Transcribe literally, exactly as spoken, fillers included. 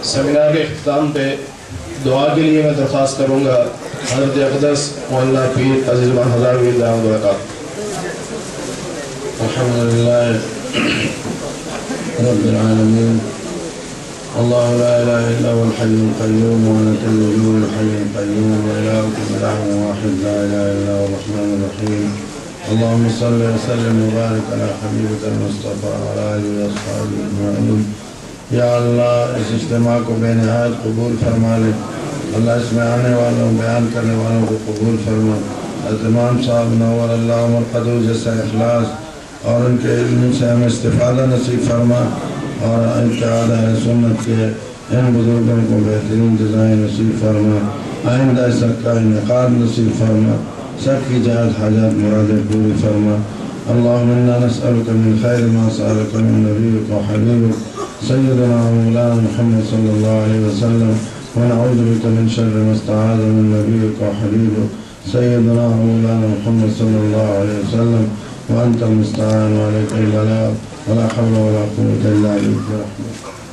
Seminar کے اختتام پہ دعا کے لیے میں درخواست کروں گا حضرت اقدس مولانا پیر عزیز الرحمن ہزاروی دامت برکاتہ۔ الحمدللہ رب العالمین، اللہ لا الہ الا هو الحی القیوم وانت الوجود الحی القیوم وإلہکم الہ واحد لا الہ الا هو الرحمن الرحیم۔ اللہم صلی وسلم وبارک علی حبیبک المصطفیٰ وعلی آلہ واصحابہ اجمعین۔ یا اللہ اس اجتماع کو بے نہایت قبول فرما لے، اللہ اس میں آنے والوں بیان کرنے والوں کو قبول فرما۔ حضرت امام صاحب نور اللہ مرقدو جیسا اخلاص اور ان کے علم سے ہمیں استفادہ نصیب فرما، اور اتحاد اہل سنت کے ان بزرگوں کو بہترین جزائیں نصیب فرما، آئندہ اس کا انعقاد نصیب فرما، سب کی جہت حاجات مرادیں پوری فرما۔ اللہم انا نسألک من خیر ما سألک من نبیک و حبیبک سیدنا مولانا محمد صلی اللہ علیہ وسلم، ونعوذ بک من شر ما استعاذ من نبیک و حبیبک سیدنا مولانا محمد صلی اللہ علیہ وسلم، وانت المستعان وعلیک البلاغ ولا حول ولا قوة الا بک برحمتک۔